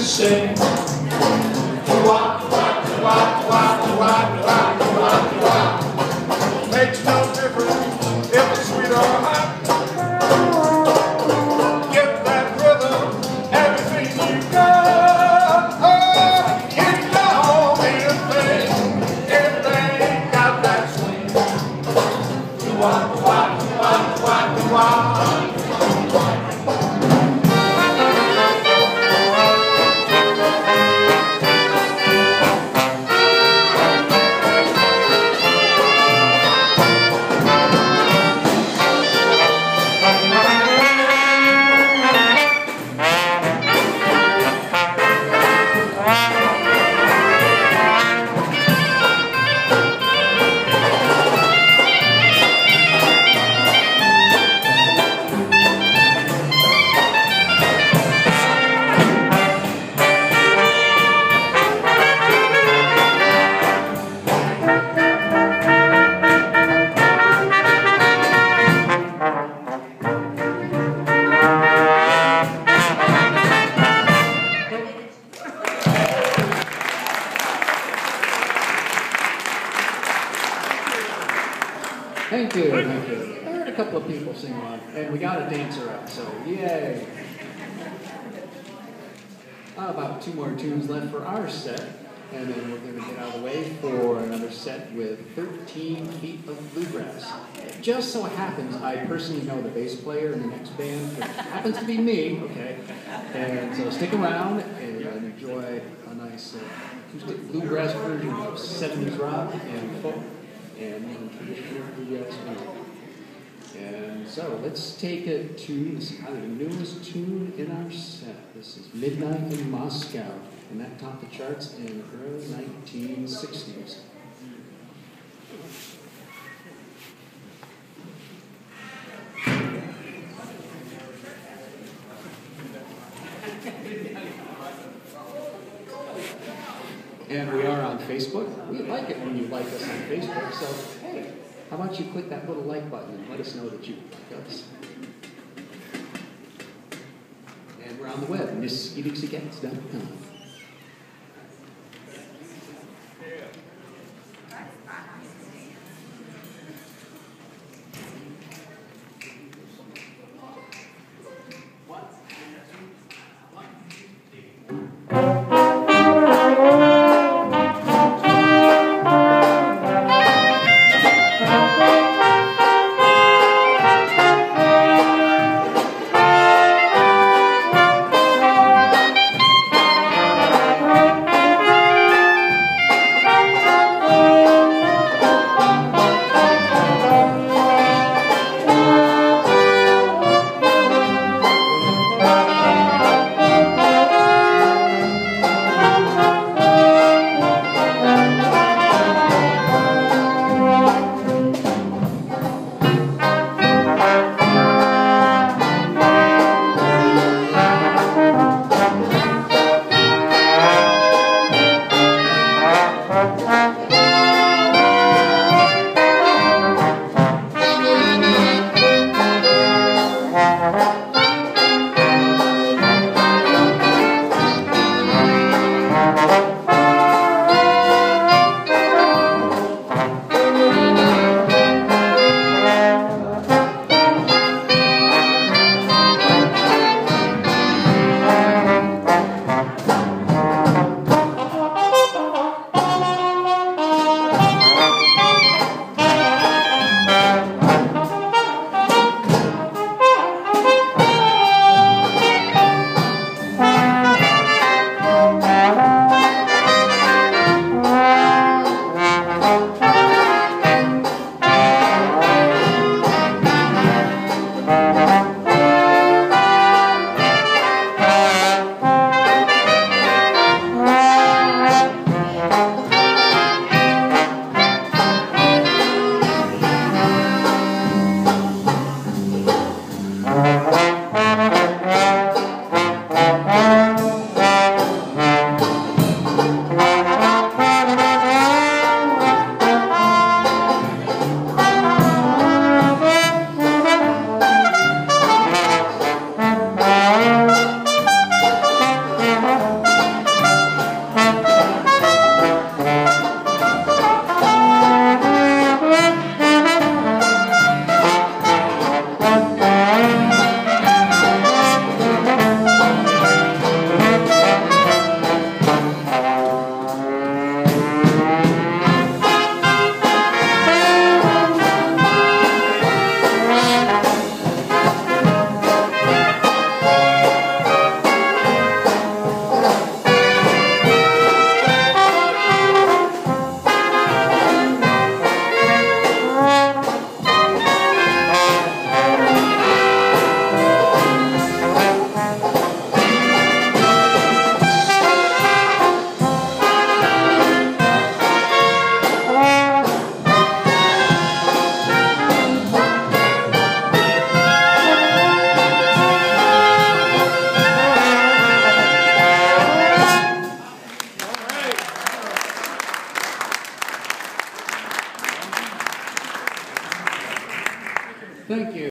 say. Wah, wah, wah, wah, wah, wah, wah, wah. Makes no difference if it's sweet or hot. Get that rhythm, everything you got. Oh, it's the homie thing. Everything got that swing. Wah, wah, wah, wah, wah. Thank you, thank you. I heard a couple of people sing along, and we got a dancer up, so yay. About 2 more tunes left for our set, and then we're going to get out of the way for another set with 13 Feet of Bluegrass. It just so happens I personally know the bass player in the next band, which happens to be me, okay? And so stick around and enjoy a nice acoustic bluegrass version of 70s rock and folk and traditional bluegrass music. And so let's take it to, this is probably the newest tune in our set. This is Midnight in Moscow, and that topped the charts in the early 1960s. And we are on Facebook. We like it when you like us on Facebook, so hey, how about you click that little like button and let us know that you like us. And we're on the web, MissEdixAgats.com. Thank you.